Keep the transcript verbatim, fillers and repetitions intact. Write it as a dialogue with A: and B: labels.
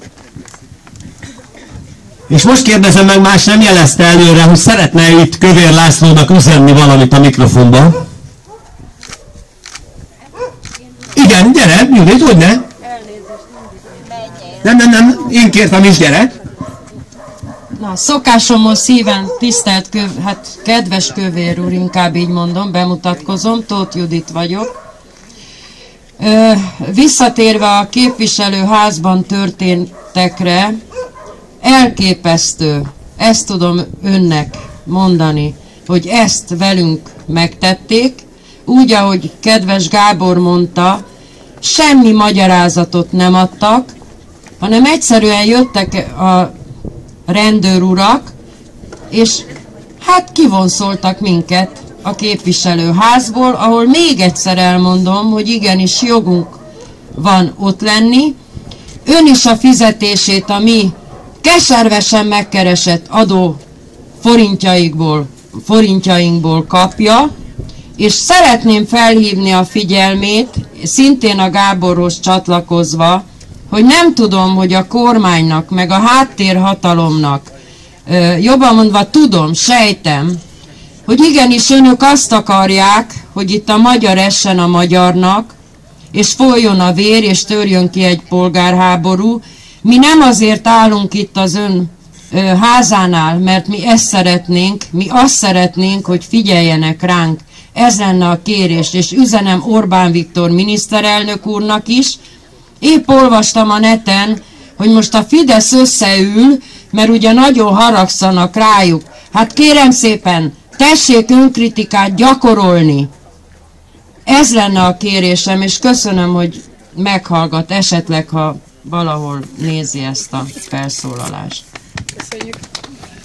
A: És most kérdezem meg, más nem jelezte előre, hogy szeretne itt Kövér Lászlónak üzenni valamit a mikrofonba. Igen, gyere, Judit, hogy ne? Nem, nem, nem, én kértem is, gyere.
B: Na, szokásomon szíven tisztelt, köv, hát kedves Kövér úr, inkább így mondom, bemutatkozom, Tóth Judit vagyok. Ö, visszatérve a képviselőházban történtekre, elképesztő, ezt tudom önnek mondani, hogy ezt velünk megtették, úgy, ahogy kedves Gábor mondta, semmi magyarázatot nem adtak, hanem egyszerűen jöttek a rendőrurak, és hát kivonszoltak minket a képviselőházból, ahol még egyszer elmondom, hogy igenis jogunk van ott lenni. Ön is a fizetését a mi keservesen megkeresett adó forintjaikból, forintjainkból kapja, és szeretném felhívni a figyelmét, szintén a Gáborhoz csatlakozva, hogy nem tudom, hogy a kormánynak, meg a háttérhatalomnak, jobban mondva tudom, sejtem, hogy igenis önök azt akarják, hogy itt a magyar essen a magyarnak, és folyjon a vér, és törjön ki egy polgárháború. Mi nem azért állunk itt az ön házánál, mert mi ezt szeretnénk, mi azt szeretnénk, hogy figyeljenek ránk. Ez lenne a kérés, és üzenem Orbán Viktor miniszterelnök úrnak is. Épp olvastam a neten, hogy most a Fidesz összeül, mert ugye nagyon haragszanak rájuk. Hát kérem szépen, tessék önkritikát gyakorolni. Ez lenne a kérésem, és köszönöm, hogy meghallgat, esetleg, ha valahol nézi ezt a felszólalást.
C: Köszönjük.